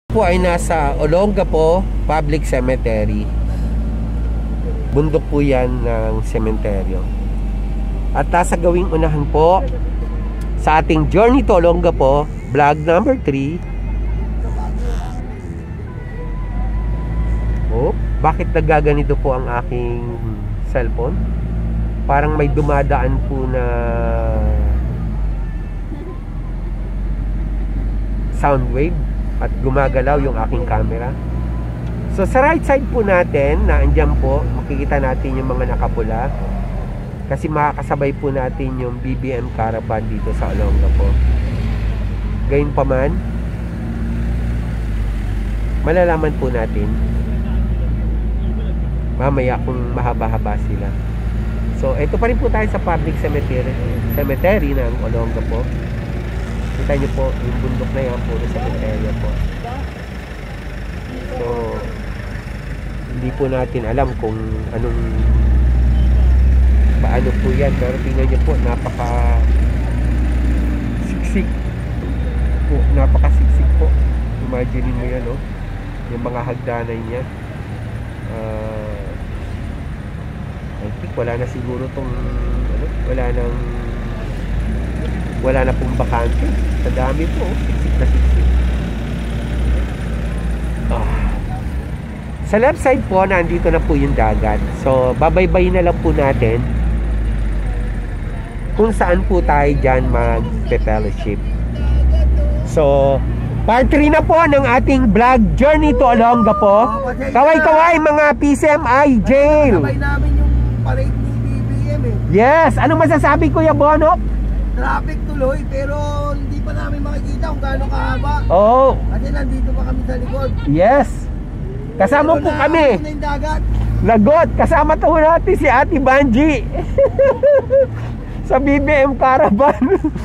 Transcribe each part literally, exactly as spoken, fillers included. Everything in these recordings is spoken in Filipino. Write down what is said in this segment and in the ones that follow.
Po ay nasa Olongapo Public Cemetery. Bundok po yan ng sementeryo. At nasa gawing unahan po sa ating Journey to Olongapo vlog number three. Oh, bakit nagaganito po ang aking cellphone? Parang may dumadaan po na sound wave at gumagalaw yung aking camera. So sa right side po natin, na andyan po, makikita natin yung mga nakapula. Kasi makakasabay po natin yung B B M Caravan dito sa Olongapo. Gayunpaman, malalaman po natin mamaya kung mahaba-haba sila. So ito pa rin po tayo sa public cemetery, cemetery ng Olongapo. Kita nyo po, yung bundok na yan, puro cemetery po. So hindi po natin alam kung anong paano po yan, pero tingnan nyo po, napaka siksik po, napaka siksik po. Imagine mo yan, no? Yung mga hagdanay niya. uh, I think wala na siguro tong ano, wala nang wala na pong bakante. Sa dami po, siksik na siksik. Ah. Sa left side po, nandito na po yung dagat. So babaybay na lang po natin kung saan po tayo dyan mag-fellowship. So part three na po ng ating vlog Journey to Olongapo. Kaway-kaway mga P C M I Jail. Sabay namin yung parade ni B B M eh. Yes, ano masasabi Kuya Bono? Traffic tuloy pero hindi pa namin makikita kung gaano kahaba. Oh. Kasi nandito pa kami sa likod. Yes. Kasama pero po kami. Na yung dagat. Lagot, kasama to natin si Ate Banji. Sa B B M Caravan.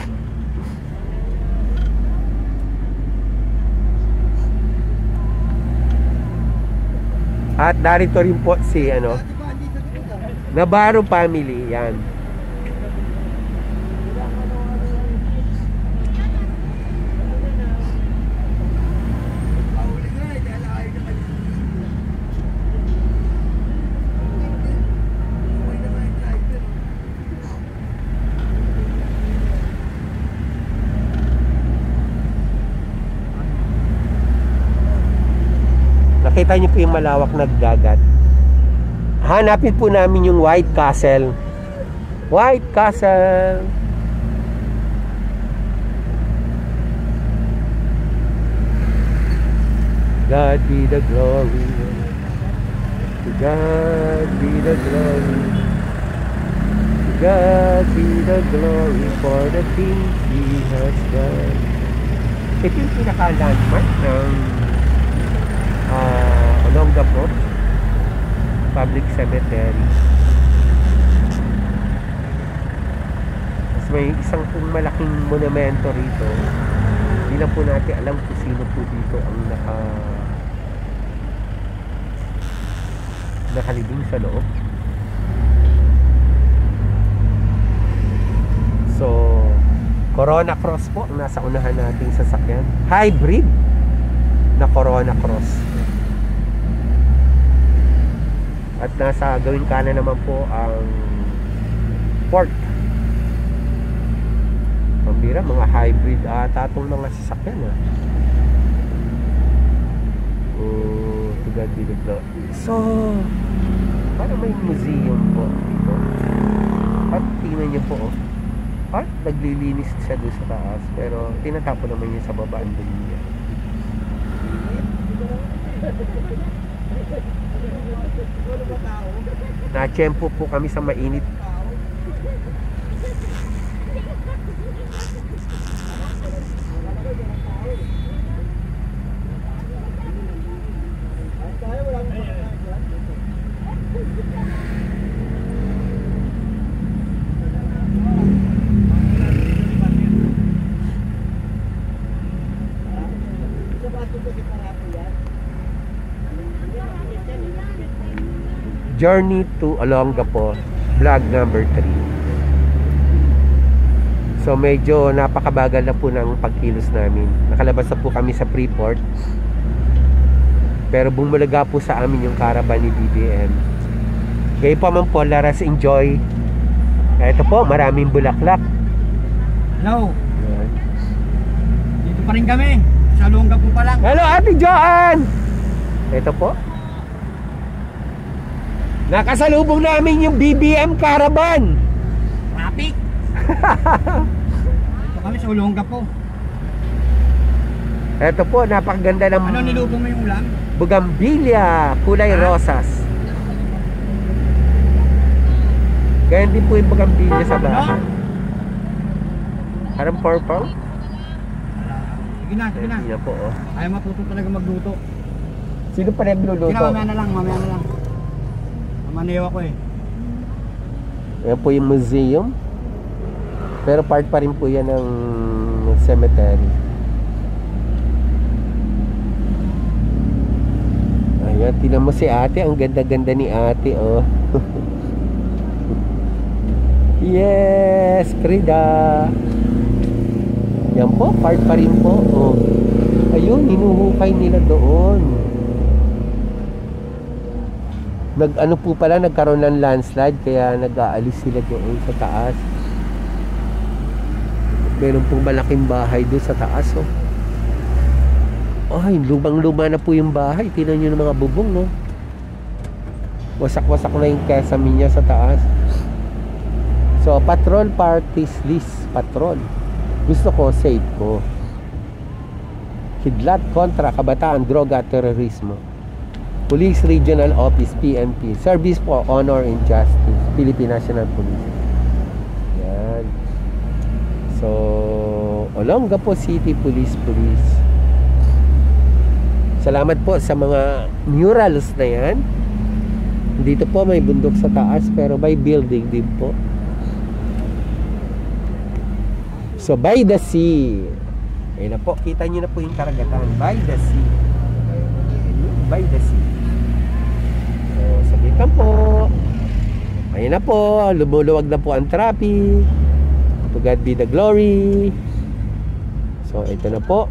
At narito rin po si ano, Navarro family, yan. Nakita niyo po yung malawak na dagat. Hanapin po namin yung White Castle. White Castle. God be the glory. To God be the glory. To God be the glory for the things He has done. Ito yung pinaka-landmark ng Uh, Olongapo Public Cemetery. Mas may isang pong malaking monumento rito. Hindi na po natin alam kung sino po dito ang naka nakalibing sa loob. So Corona Cross po ang nasa unahan nating sasakyan. Hybrid na Corona Cross. At nasa gawing kanan naman po ang port. Pambira, mga hybrid ata itong mga sasakyan ah. Oh, to God be the glory. So parang may museum po dito. At tingnan niyo po oh. At naglilinis siya doon sa taas, pero tinatapon naman niya sa baba ang dumi niya. Na-tiyempo po kami sa mainit. Journey to Olongapo vlog number three. So medyo napakabagal na po ng pagkilos namin. Nakalabas na po kami sa Freeport. Pero bumulaga po sa amin yung caravan ni B B M. Gayon pa man po, let us enjoy. Ito po, maraming bulaklak. Hello. Yan. Dito pa rin kami. Sa Longga po pa lang. Hello, Ate Joanne! Ito po. Nakasalubong namin yung B B M caravan. Traffic. Dito kami sa Longga po. Ito po, napakaganda ng Ano nilubong mo yung ulam? bugambilya, kulay Ah? rosas. Ganyan din po yung bugambilya sa bahay. Parang purple. Sige na, sige na. Hindi na po, oh. Ayaw matuto talaga magluto. Sino pa rin Sige na, nagluluto? mamaya na lang, mamaya na lang. Mamaniw ako eh. Ayan po yung museum. Pero part pa rin po yan ng cemetery. Ayan, tingnan mo si ate. Ang ganda-ganda ni ate, oh. Yes, Frida. Yan po, part pa rin po, oh. Ayun, hinuhukay nila doon. Nag ano po pala, nagkaroon ng landslide kaya nag-aalis sila doon sa taas. Meron pong malaking bahay doon sa taas, oh. Ay, lumang-luma na po yung bahay. Tingnan nyo ng mga bubong, no? Wasak-wasak na yung kesame niya sa taas. So, patrol parties list. Patrol. Gusto ko, save ko. Kidlat kontra kabataan, droga, terorismo. Police Regional Office, P N P. Service for Honor and Justice, Philippine National Police. Yan. So, Olongapo City Police Police. Salamat po sa mga murals na yan. Dito po may bundok sa taas pero may building din po. So, by the sea. Ayun na po, kita nyo na po yung karagatan. By the sea. By the sea. So, sabitan po. Ayun na po, lumuluwag na po ang traffic. To God be the glory. So, ito na po.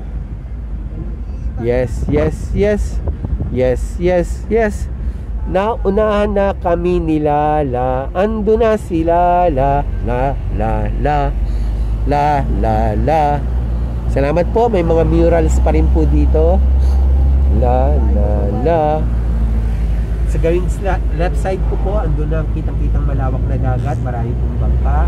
Yes, yes, yes. Yes, yes, yes. Naunahan na kami nila, la. Ando na sila, la, la, la, la. La, la, la. Salamat po, may mga murals pa rin po dito. La, la, la. Sa gawing left side ko po, ando na kitang-kitang malawak na dagat. Marami pong bangka.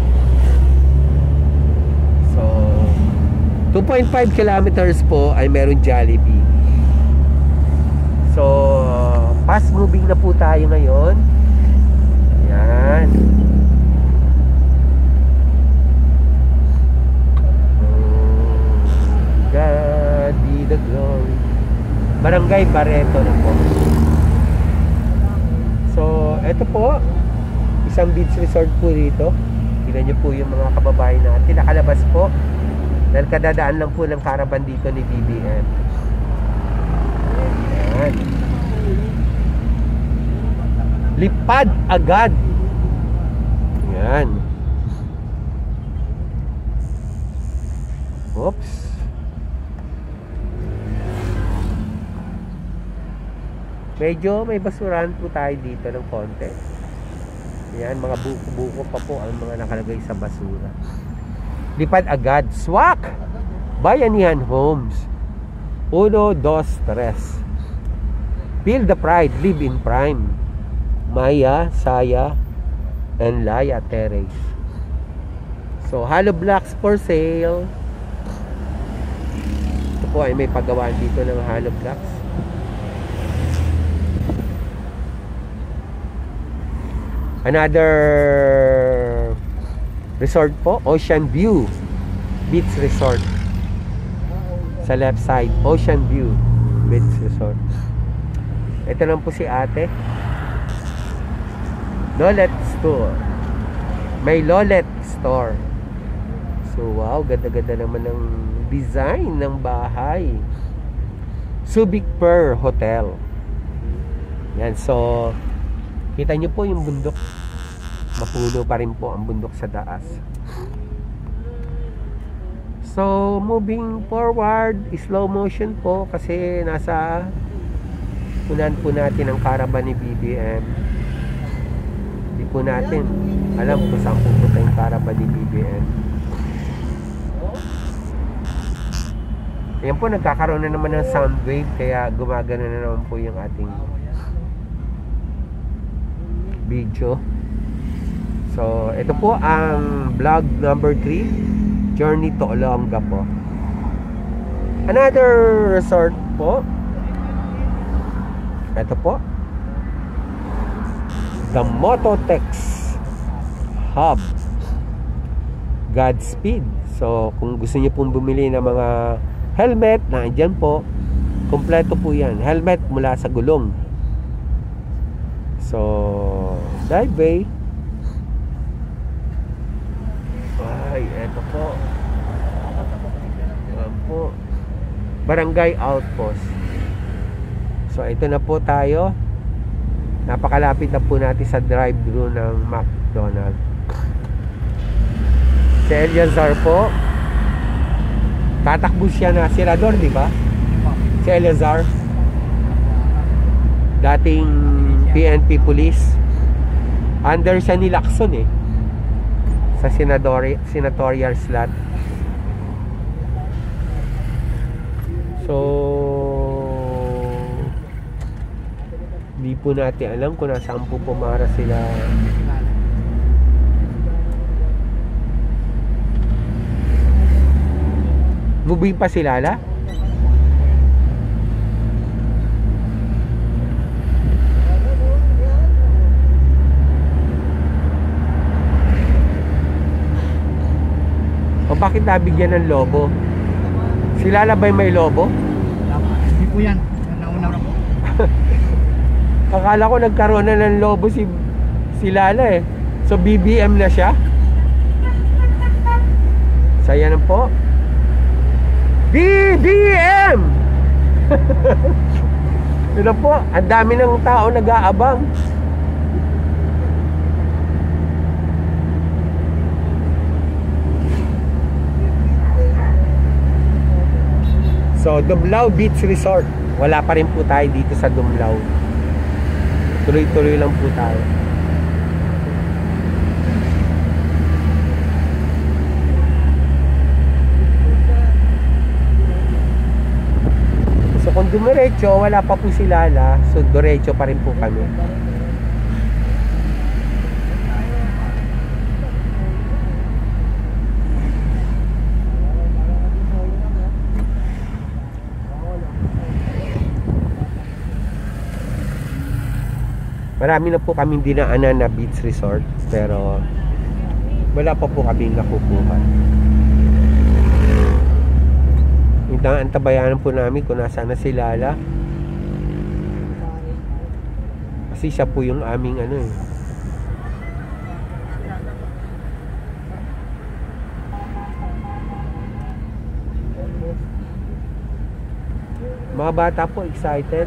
So, two point five kilometers po ay meron Jollibee. So, fast moving na po tayo ngayon. Ayan. God be the glory. Barangay Barreto na po. So, eto po, isang beach resort po dito. Tingnan nyo po yung mga kababayan natin. Nakalabas po. Dahil kadadaan lang po ng caravan dito ni B B M. Ayan. Lipad agad. Ayan. Oops. Medyo may basurahan po tayo dito ng konti. Ayan, mga buko-buko pa po ang mga nakalagay sa basura. Lipad agad. Swak! Bayanihan Homes. Uno, dos, tres. Feel the pride. Live in prime. Maya, Saya, and Laya Terrace. So, hollow blocks for sale. Ito po ay may paggawaan dito ng hollow blocks. Another resort po, Ocean View Beach Resort. Sa left side, Ocean View Beach Resort. Ito lang po si ate. Lolet Store. May Lolet Store. So wow, ganda-ganda naman ng design ng bahay. Subic Per Hotel. Yan, so kita nyo po yung bundok. Mapuno pa rin po ang bundok sa taas. So, moving forward, slow motion po kasi nasa Unan po natin ang caravan ni B B M. Hindi po natin alam kung saan pupunta yung caravan ni B B M. Ayan po, nagkakaroon na naman ng sound wave, kaya gumagana na naman po yung ating video. So, ito po ang vlog number three, Journey to Olonga po. Another resort po. Ito po, the Mototex Hub Godspeed. So, kung gusto niyo pong bumili ng mga helmet, na andyan po, kompleto po yan. Helmet mula sa gulong. So, dive bay. Ay, eto po. Ayan po. Barangay Outpost. So, ito na po tayo. Napakalapit na po natin sa drive-thru ng McDonald's. Si Eleazar po. Tatakbo siya na senador, di ba? Si Eleazar. Dating P N P police. Under siya ni Lacson eh. Sa senador, senatorial slot. So, di po natin alam kung nasaan po pumara sila. Moving pa sila la? O bakit nabigyan ng lobo? Sila la ba'y may lobo? Hindi po yan. Nauna na po. Akala ko nagkaroon na ng lobo si si Lala eh. So B B M na siya. Saya na po. B B M! Yun po, ang dami ng tao nag-aabang. So, Dumlao Beach Resort. Wala pa rin po tayo dito sa Dumlao. Tuloy-tuloy lang po tayo. So kung dumiretso, wala pa po si Lala. So diretso pa rin po kami. Marami na po kaming dinaanan na beach resort, pero wala pa po kaming nakukuha. Antabayanan po namin kung nasaan na si Lala. Kasi siya po yung aming ano eh. Mga bata po excited.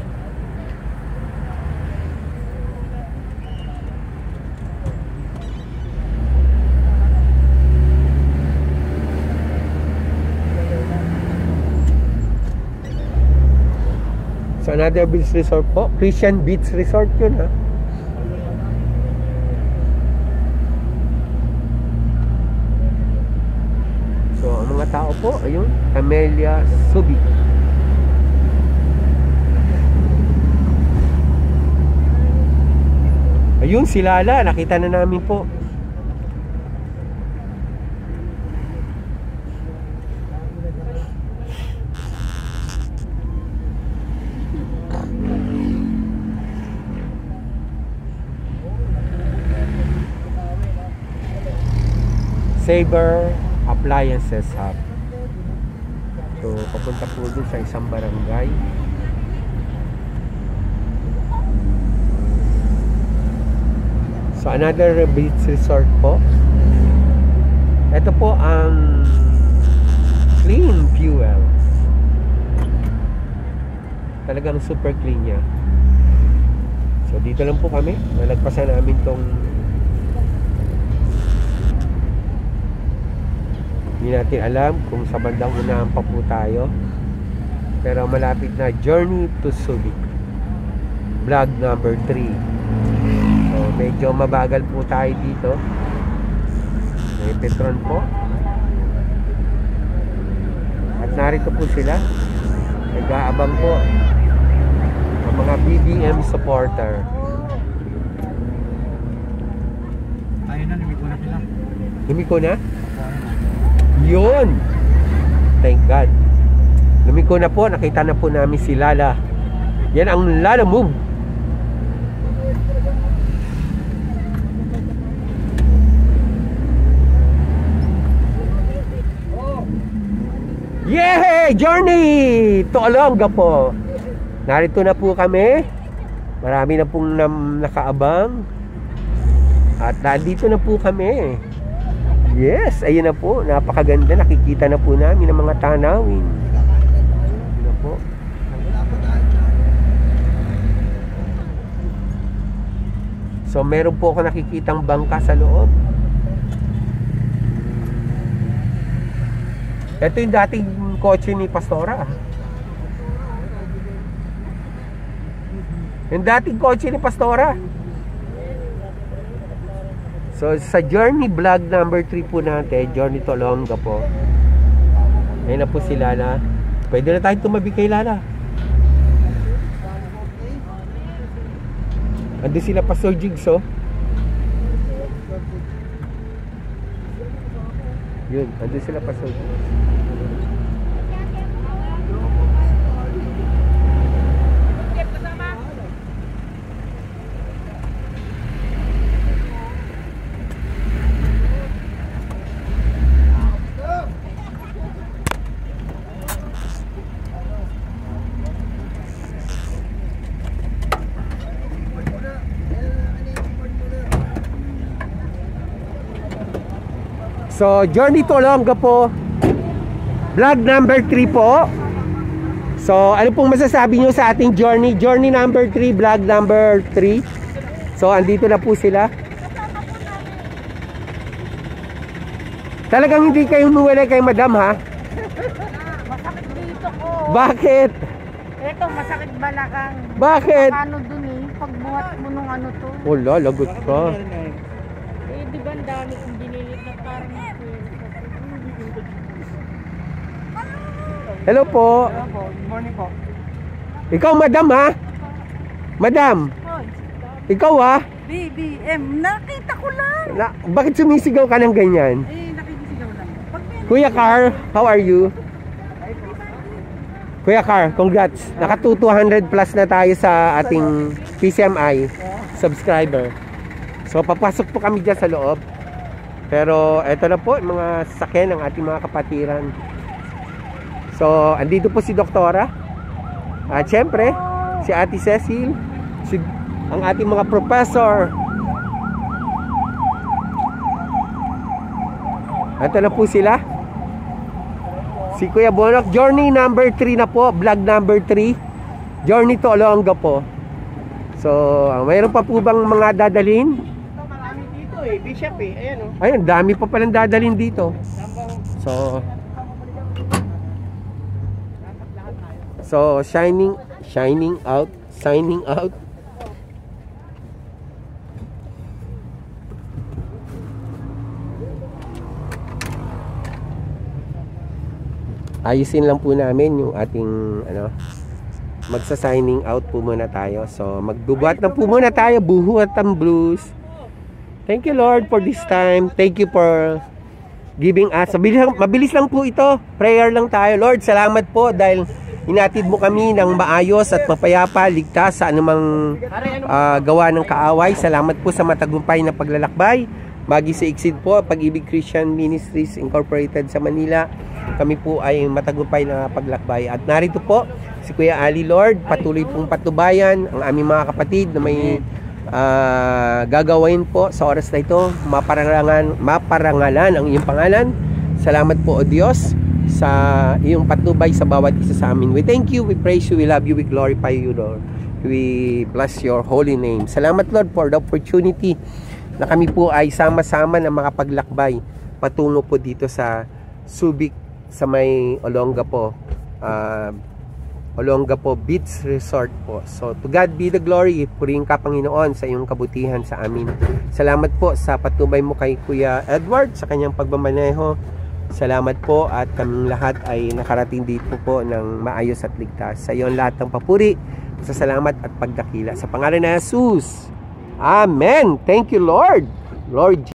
So another beach resort po, Christian Beach Resort yun ha. So ang mga tao po, ayun, Camellia Subic. Ayun si Lala, nakita na namin po. Saber Appliances Hub. So papunta po dun sa isang barangay. So another beach resort po. Ito po ang clean fuel. Talagang super clean niya. So dito lang po kami. Nalagpasan namin tong, hindi natin alam kung sa bandang unahan pa po tayo, pero malapit na, Journey to Subic. vlog number three. So medyo mabagal po tayo dito. May Petron po. At narito po sila, nag-aabang po ang mga B B M supporter. Ayun na, lumiko na sila. Lumiko na? Yun! Thank God. Lumiko na po, nakita na po namin si Lala. Yan ang Lala move. Yay! Journey to Olonga po. Narito na po kami. Marami na pong nam nakaabang. At nandito na po kami. Yes, ayun na po. Napakaganda. Nakikita na po namin ang mga tanawin. Ayun na po. So meron po ako nakikitang bangka sa loob. Ito yung dating kotse ni Pastora. Yung dating kotse ni Pastora. So sa journey vlog number three po natin, Journey to Olonga po. Ayun na po si Lala. Pwede na tayo tumabi kay Lala. Ando sila Pastor Jigs, oh. Yun, ando sila Pastor Jigs. So, Journey to Olonga po, vlog number three po. So, ano pong masasabi nyo sa ating journey? Journey number three, vlog number three. So, andito na po sila. Talagang hindi kayo umuwalay kay Madam, ha? Masakit dito ko. Bakit? Eto, masakit balakang. Bakit? Ano dun eh, pagbuhat mo nung ano to. Wala, lagot ka. Eh, di ba ang dami kong dinilit na parang Hello po. Hello po, good morning po. Ikaw, Madam, ha? Madam, Hoy, ikaw, ha? B B M, nakita ko lang. Na, bakit sumisigaw ka ng ganyan? Eh, nakikisigaw lang. Pag may Kuya Car, how are you? Kuya Car, congrats. Naka two hundred plus na tayo sa ating P C M I subscriber. So papasok po kami dyan sa loob. Pero eto na po mga sasakyan ng ating mga kapatiran. So andito po si Doktora. At syempre si Ate Cecil, si, ang ating mga professor. Eto na po sila. Si Kuya Bonok, journey number three na po, vlog number three. Journey to Olonga po. So, mayroon pa po bang mga dadalhin? Marami dito eh, Bishop eh, ayan o. Ayun, dami pa palang dadalhin dito. So, So, shining, shining out, signing out. Ayusin lang po namin yung ating ano, magsa-signing out po muna tayo. So magbubuhat na po muna tayo, buhuat ang blues. Thank you Lord for this time. Thank you for giving us. Mabilis, mabilis lang po ito. Prayer lang tayo. Lord, salamat po dahil inatid mo kami ng maayos at mapayapa, ligtas sa anumang uh, gawa ng kaaway. Salamat po sa matagumpay na paglalakbay. Magi sa Exceed po, Pag-ibig Christian Ministries Incorporated sa Manila. Kami po ay matagumpay na paglakbay. At narito po si Kuya Ali, Lord, patuloy pong patnubayan ang aming mga kapatid na may uh, gagawin po sa oras na ito. Maparangalan, maparangalan ang iyong pangalan. Salamat po o Diyos sa iyong patnubay sa bawat isa sa amin. We thank you, we praise you, we love you, we glorify you, Lord. We bless your holy name. Salamat Lord for the opportunity na kami po ay sama-sama na makapaglakbay patungo po dito sa Subic sa may Olonga po. Uh, Olongapo Beach Resort po. So, to God be the glory. Purihin ka, Panginoon, sa iyong kabutihan sa amin. Salamat po sa patnubay mo kay Kuya Edward sa kanyang pagmamaneho. Salamat po at kaming lahat ay nakarating dito po ng maayos at ligtas. Sa iyo ang lahat ng papuri, sa salamat at pagdakila. Sa pangalan ni Jesus. Amen. Thank you, Lord. Lord